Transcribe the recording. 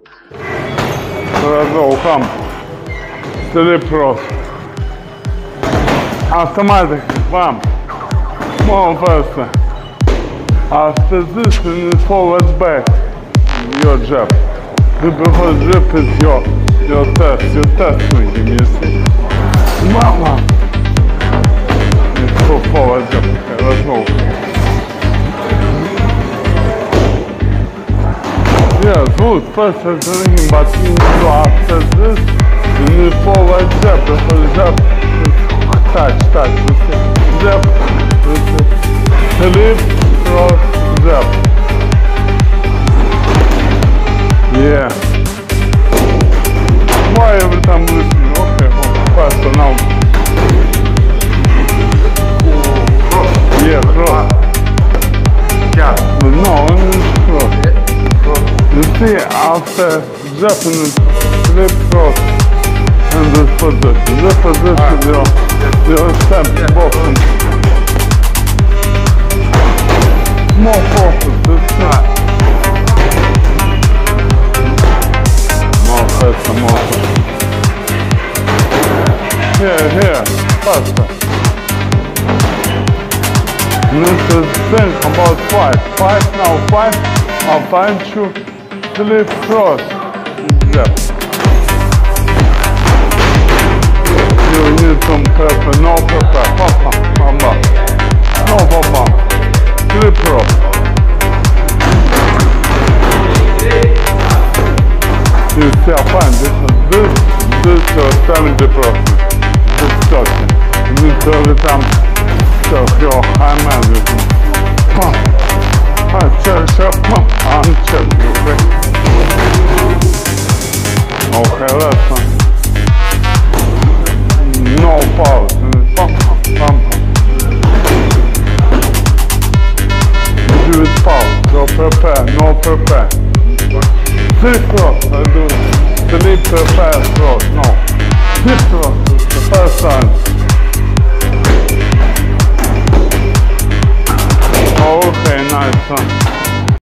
Go, come. Slip cross. Automatic, bam. More faster. After this, you forward back. Your jab. Because jab is your test. Your test swinging, you see. Mama. It's for forward jab. Okay, let's go. Yeah, good. First swinging, but you do after this, you need forward jab. Because jab is touch. You see. Jab. Slip, cross, jab. Yeah. Why every time listening? Okay, faster now. Yeah, cross. Yeah. No, it's cross. You see, after Japanese slip cross and this position. This position, your step boxing. More focus, this thing. More faster. Here, faster. You need to think about five now, I'll find you slip cross. Yeah. You need some pepper, no pepper, papa. No papa. Slip cross. You see, I find this is 70%. This is 30. You need to every time check your high man with me. Pump. Check, pump. I'm checking, okay? Okay, that's fine. No pause. Pump. Do it pause. No prepare. Slip cross, I do. Slip prepare cross, no. Slip cross is the first time.